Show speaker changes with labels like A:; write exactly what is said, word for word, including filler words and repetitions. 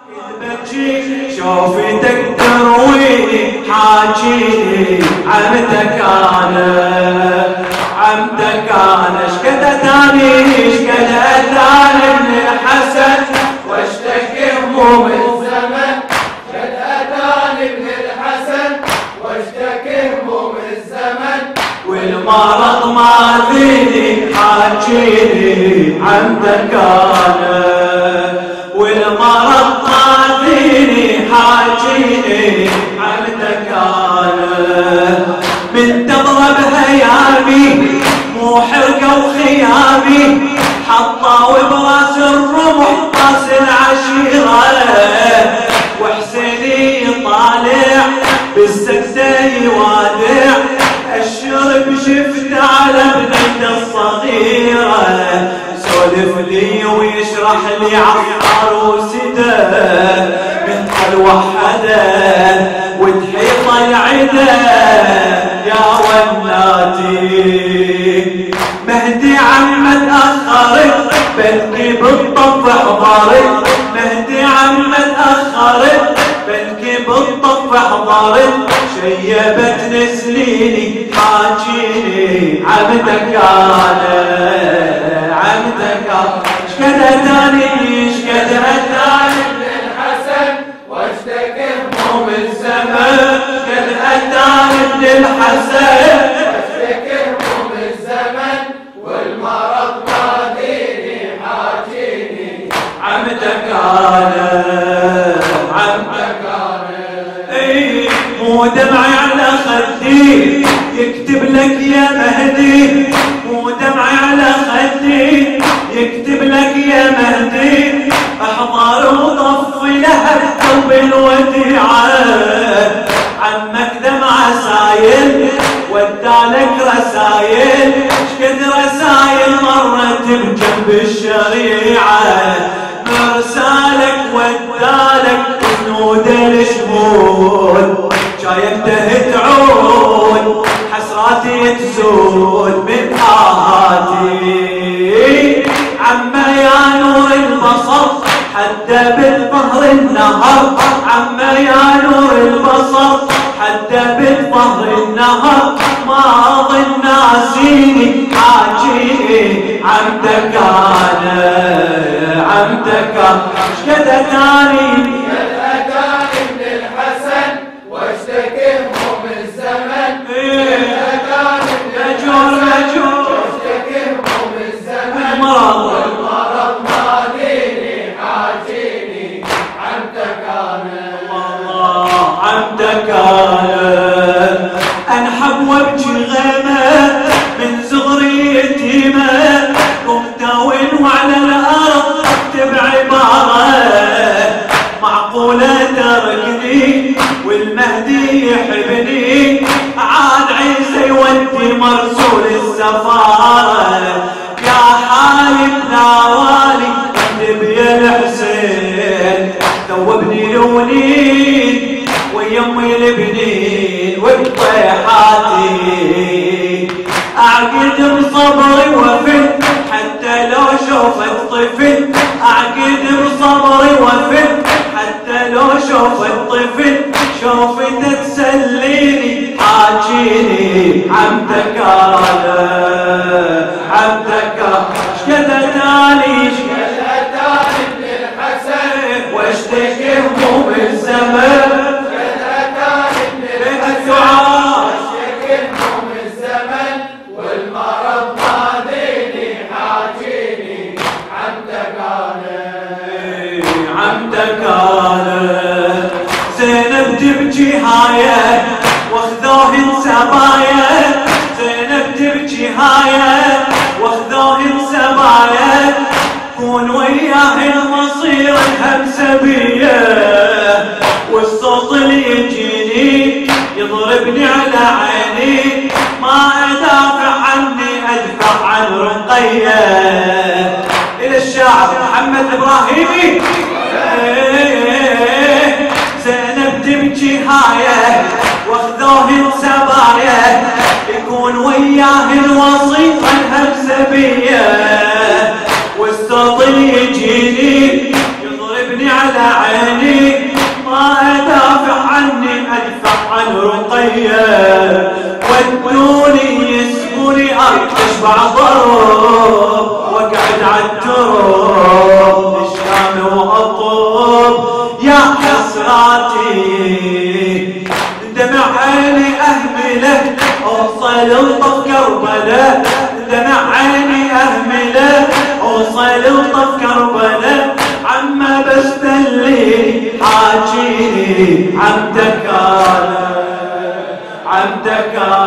A: شوفتك ترويني حاجيني عمتك انا عمتك انا شكد اتاني شكد اتاني من الحسن واشتكي هموم الزمن شكد اتاني من الحسن واشتكي هموم الزمن والمرض ما فيني حاجيني عمتك انا والمرض ما فيني حاجيني عمتك انا من تضرب هيامي مو حرقه وخيامي حطوا براس الرمح راس العشيره وحسيني طالع بالسكته يوادع الشرب شفت على ابنته الصغيره سولف لي ويشرح لي عروسته من الوحده وتحيط العدا يا وناتي مهدي عم تأخرت بلكي بالطف حضرت مهدي عم تأخرت بلكي بالطف حضرت شيبتني سنيني حاجيني عمتك انا عمتك انا شكد اتاني شكد اتاني من الحسن واشتكي هموم الزمن شكد اتاني من الحسن واشتكي هموم الزمن والمرض ناديني حاجيني عمتك انا عمتك انا اي مو دمعي على خدي يكتب لك يا مهدي مو دمعي على خدي يكتب لك يا مهدي احضر وطفي لها قلب الوديعه عمك دمعه سايل ودالك رسايل شكد رسايل مرت بجنب الشريعه مرسالك ودالك جنود الشهود شايفته تعود حسراتي تزود من آهاتي عما يا نور البصر حتى بالظهر النهر عما يا نور البصر حتى بالظهر النهر ما اظن ناسيني حاجيني عمتك انا عمتك شكد اتاني عمتك انا انحب وابكي غيمه من صغري يتيمه ومداون وعلى الارض اكتب عباره معقوله تركني والمهدي يحبني عاد عيسى يودي مرسول السفاره يا حالي ناوالي اكتب يا الحسين ثوبني لونين ويمي البنين وبطيحاتي اعقد بصبري وفل حتى لو شوفت طفل اعقد بصبري وفل حتى لو شوفت طفل شوفته تسليني حاجيني عمتك انا عمتك شكد اتاني شكد اتاني من الحسن واشتكي هموم الزمن عمتك انا زينب تبكي هايه واخذوهن سبايا زينب تبكي هايه واخذوهن سبايا كون وياه المصير الهمسه بيه والصوت اللي يجيني يضربني على عيني ما ادافع عني ادفع عن رقيه الى الشاعر محمد ابراهيمي زينب تبكي هايه واخذوهن سبايا يكون وياه الوصيف الهمسه بيه والصوت اللي يجيني يضربني على عيني عيني ما أدافع عني أدفع عن رقية ودوني يسموني أشبع ضرب واقعد عالتراب الشام وأطوب يا حسراتي دمع عيني أهمله أوصل لطف كربله دمع عيني أهمله أوصل لطف كربله عما بستلي حاجيني عمدك أنا عمدك أنا